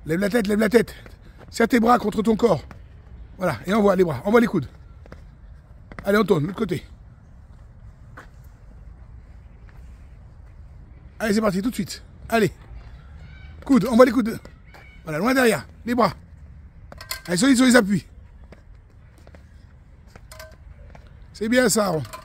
Lève la tête, lève la tête. Serre tes bras contre ton corps. Voilà, et envoie les bras, envoie les coudes. Allez, on tourne, de l'autre côté. Allez, c'est parti, tout de suite. Allez. Coude, envoie les coudes. Voilà, loin derrière, les bras. Allez, solide sur les appuis. C'est bien ça, Aaron.